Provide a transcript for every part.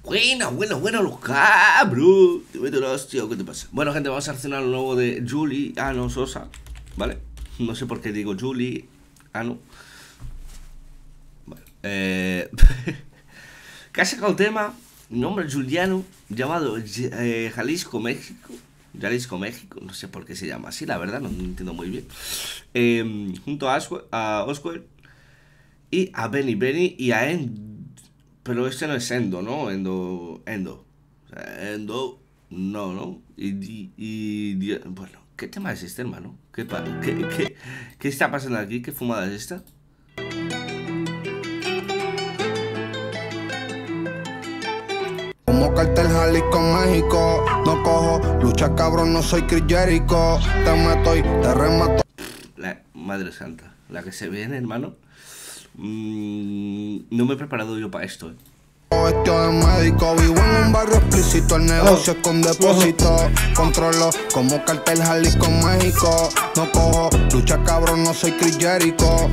Bueno, los cabros. Te meto la hostia, ¿qué te pasa? Bueno, gente, vamos a reaccionar lo nuevo de Juliano Sosa, ¿vale? No sé por qué digo Juliano. Bueno, que ha sacado un tema, nombre Juliano, llamado Jalisco, México. Jalisco, México, no sé por qué se llama así, la verdad, no entiendo muy bien. Junto a Oswell y a Benny y a pero este no es Endo, ¿no? Endo. O sea, Endo, no. Y bueno, ¿qué tema es este, hermano? ¿Qué está pasando aquí? ¿Qué fumada es esta? Como cartel Jalisco, México. No cojo, lucha cabrón, no soy Chris Jericho. Te meto y te remato. La madre santa, la que se viene, hermano. No me he preparado yo para esto, Vestido de médico, vivo en un barrio explícito. El negocio es con depósito. Controlo como cartel Jalisco, México. No cojo, lucha cabrón, no soy Chris Jericho.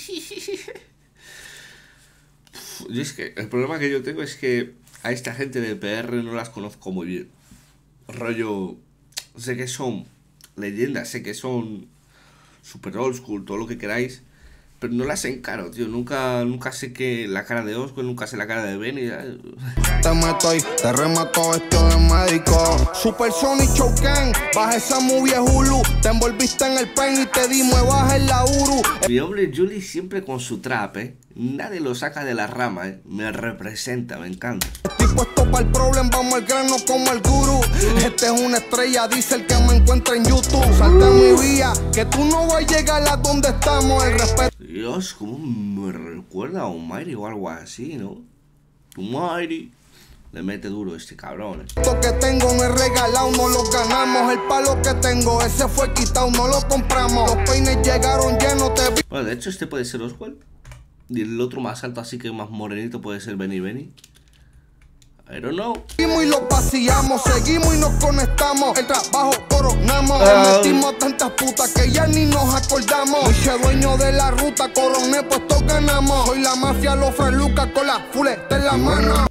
Y es que el problema que yo tengo es que a esta gente de PR no las conozco muy bien. Rollo, sé que son leyendas, sé que son super old school, todo lo que queráis, pero no las encaro, tío. Nunca sé que la cara de Oswald, nunca sé la cara de Benny. Te meto y te remato, vestido de médico. Super Sonic Choken, baja esa movie Hulu. Te envolviste en el pen y te dimos baja en la Uru. Mi hombre Juli siempre con su trap, nadie lo saca de la rama, me representa, me encanta. Estoy puesto para el problema, vamos al grano como el gurú. Este es una estrella, dice el que me encuentra en YouTube. Salte a mi vía, que tú no vas a llegar a donde estamos. El respeto. Dios, como me recuerda a Almighty o algo así, ¿no? Almighty. Le mete duro este cabrón, Esto que tengo no es regalado, no lo ganamos. El palo que tengo, ese fue quitado, no lo compramos. Los peines llegaron llenos, te vi. Bueno, de hecho este puede ser Oswald. Y el otro más alto, así que más morenito, puede ser Benny. I don't know. Seguimos y lo vaciamos, seguimos y nos conectamos. El trabajo coronamos. Le metimos tantas putas que ya ni nos acordamos. Soy dueño de la ruta, coroné, pues todos ganamos. Soy la mafia, los frelucas con la fuleta en la mano.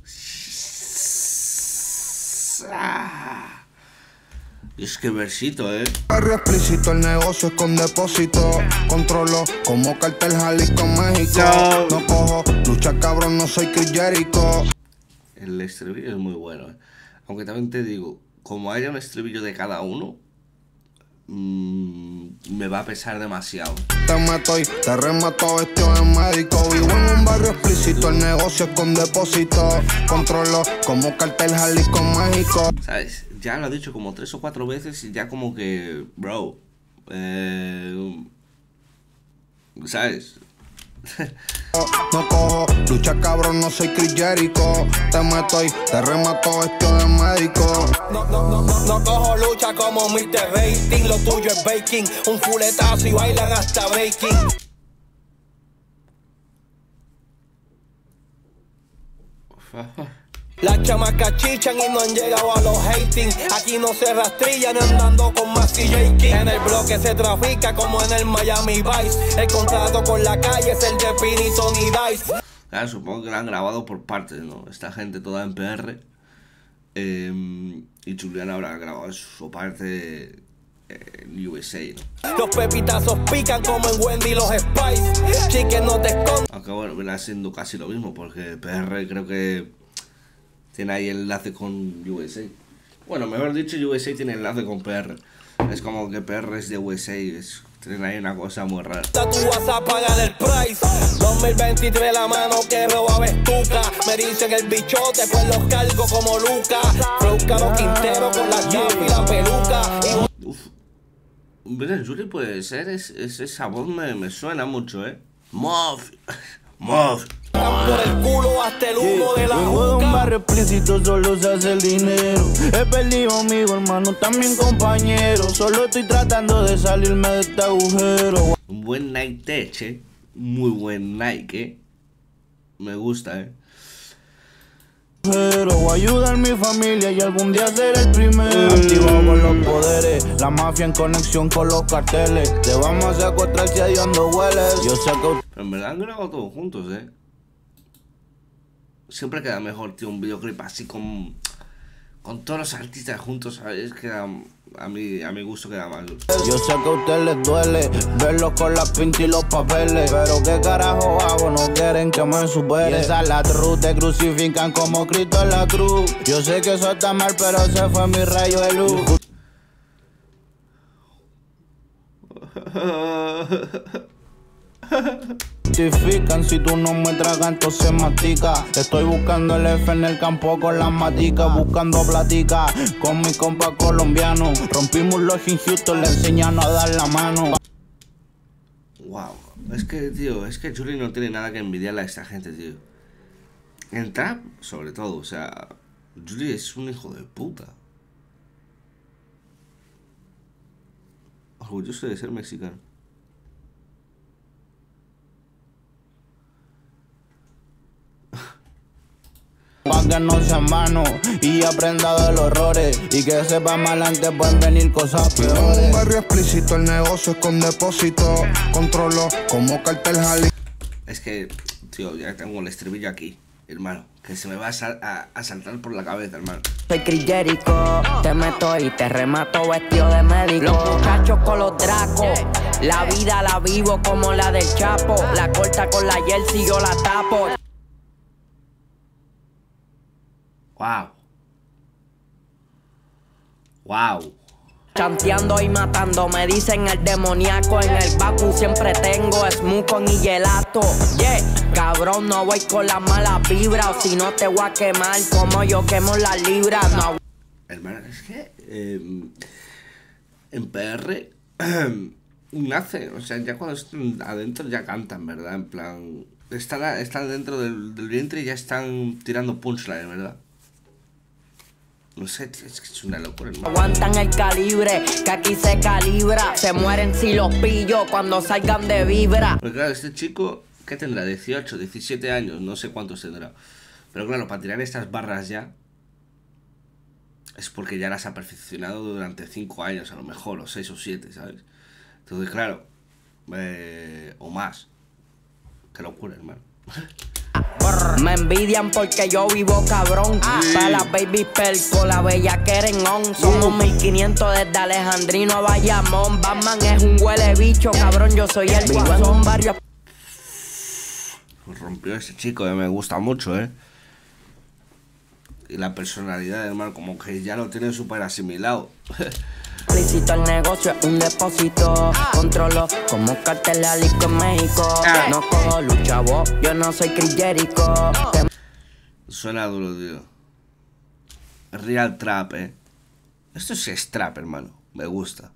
Es que versito, Barrio explícito, el negocio es con depósito. Controlo como cartel Jalisco, México. No cojo, lucha cabrón, no soy Chris Jericho. El estribillo es muy bueno, Aunque también te digo, como haya un estribillo de cada uno, me va a pesar demasiado. Te meto y te remato, vestido de médico. Vivo en un barrio explícito, el negocio es con depósito. Controlo como cartel Jalisco, México. ¿Sabes? Ya lo he dicho como 3 o 4 veces y ya como que, bro, ¿sabes? No cojo, lucha cabrón, no soy Chris Jericho. Te meto y te remato, vestido de médico. No cojo lucha como Mr. Rating. Lo tuyo es baking, un fuletazo y bailan hasta breaking. Las chamacas chichan y no han llegado a los hating. Aquí no se rastrillan andando con Maxi J. En el bloque se trafica como en el Miami Vice. El contrato con la calle es el de Pinito ni Dice. Claro, supongo que lo han grabado por partes, ¿no? Esta gente toda en PR. Y Julián habrá grabado su parte en USA, ¿no? Los pepitazos pican como en Wendy los Spice. Chicken no te escondes. Aunque bueno, viene siendo casi lo mismo, porque PR creo que tiene ahí el enlace con USA. Bueno, mejor dicho, USA tiene enlace con PR. Es como que PR es de USA. Tienen ahí una cosa muy rara. Tú vas a pagar el price. 2023 la mano que roba Bestuca. Me dicen el bichote, pues los cargo como Luca. Flow Quintero con la chapa y la peluca. Uf. Mira, Julie puede ser. Esa voz me suena mucho, Moff. Por el culo hasta el humo de la juca. Un barrio explícito solo se hace el dinero. He perdido amigo, hermano, también compañero. Solo estoy tratando de salirme de este agujero. Un buen Nike Tech, muy buen Nike, Me gusta, Pero voy a ayudar a mi familia y algún día ser el primero. Activado con los poderes, la mafia en conexión con los carteles. Te vamos a secuestrar si a Dios no hueles. Yo sé que... Pero en verdad han grabado todos juntos, Siempre queda mejor, tío, un videoclip así con todos los artistas juntos, ¿sabes? Queda, a mi gusto queda más dulce. Yo sé que a ustedes les duele verlos con las pintas y los papeles, pero qué carajo hago, no quieren que me supere. Y esa es la true, te crucifican como Cristo en la cruz. Yo sé que eso está mal, pero ese fue mi rayo de luz. Justifican, si tú no me tragas entonces mastica. Estoy buscando el F en el campo con las maticas, buscando platica con mi compa colombiano. Rompimos los in Houston, le enseñaron a dar la mano. Wow, es que, tío, es que Juli no tiene nada que envidiarle a esta gente, tío. En trap, sobre todo, o sea, Juli es un hijo de puta. Orgulloso de ser mexicano. Pa' que no sea mano y aprenda de los errores, y que sepa más adelante pueden venir cosas En peores. un barrio explícito el negocio es con depósito. Controlo como cartel Jalisco. Es que, tío, ya tengo el estribillo aquí, hermano, que se me va a saltar por la cabeza, hermano. Soy crillérico, te meto y te remato vestido de médico. Los muchachos con los dracos, la vida la vivo como la del Chapo. La corta con la jersey yo la tapo. Wow. Wow. Chanteando y matando, me dicen el demoníaco. En el Baku siempre tengo Smooth y gelato. Yeah, cabrón, no voy con las malas vibras, o si no te voy a quemar como yo quemo las libras. No. Hermano, es que en PR nace, o sea, ya cuando están adentro ya cantan, ¿verdad? En plan, están dentro del vientre y ya están tirando punchline, ¿verdad? No sé, tío, es que es una locura, hermano. Aguantan el calibre, que aquí se calibra. Se mueren si los pillo cuando salgan de vibra. Porque claro, este chico, ¿qué tendrá? 18, 17 años, no sé cuántos tendrá. Pero claro, para tirar estas barras ya, es porque ya las ha perfeccionado durante 5 años, a lo mejor, o 6 o 7, ¿sabes? Entonces, claro, o más. Qué locura, hermano. Me envidian porque yo vivo cabrón. Pa' la baby perco, la bella quieren on. Somos 1500 desde Alejandrino a Bayamón. Batman es un huele bicho, cabrón, yo soy el guasón. Varios Rompió ese chico, me gusta mucho, Y la personalidad, hermano, como que ya lo tiene súper asimilado. explícito, el negocio es un depósito. Controlo como cartel Jalisco en México. No cojo lucha, vos, yo no soy crillérico. Suena duro, tío. Real trap, Esto sí es trap, hermano. Me gusta.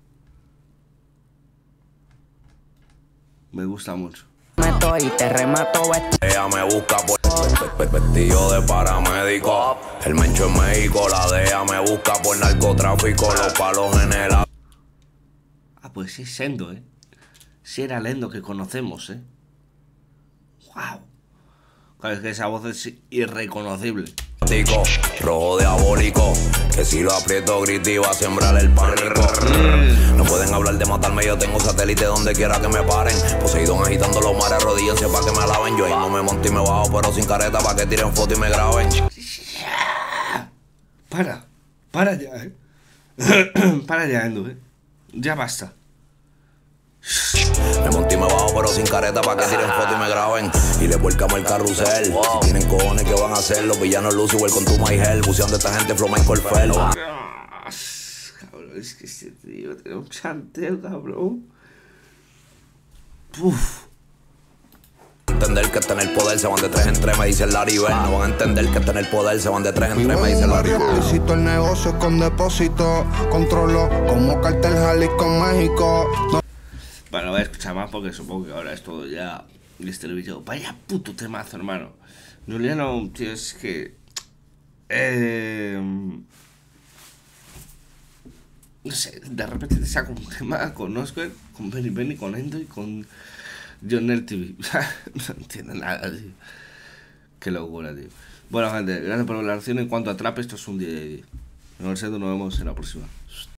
Me gusta mucho. Meto y te remato Ella me busca por vestido de paramédico. El mencho en México, la DEA me busca por narcotráfico. Los palos en el... Ah, pues sí es Sendo, Sí era Lendo que conocemos, Wow. Claro, es que esa voz es irreconocible. Rojo diabólico, que si lo aprieto grito y va a sembrar el pánico. No pueden hablar de matarme, yo tengo satélite donde quiera que me paren. Poseidón agitando los mares, arrodíllense pa' que me alaben. Yo ahí no me monto y me bajo, pero sin careta pa' que tiren foto y me graben. Para ya, Para ya, Endo, Ya basta. Me monté y me bajo, pero sin careta pa' que tiren foto y me graben. Y le volcamos el carrusel. Si tienen cojones, ¿qué van a hacer? Los villanos Lucy, con tu My Hell. Buceando esta gente, Flow Michael Phelps. Cabrón, es que este tío tiene un chanteo, cabrón. Uf. Entender que está en el poder, se van de 3 en 3, me dice Larry Bell. No van a entender que está en el poder, se van de 3 en 3, me dice Larry Bell. Explícito el negocio es con depósito. Controlo como cartel Jalisco en México. Bueno, voy a escuchar más porque supongo que ahora es todo ya distribuido. Vaya puto temazo, hermano. Juliano, tío, es que... no sé, de repente te saco un tema con Oscar, con Benny, con Endo y con John TV. No entiendo nada, tío. Qué locura, tío. Bueno, gente, gracias por la relación. En cuanto a trap, esto es un día de día. Nos vemos en la próxima.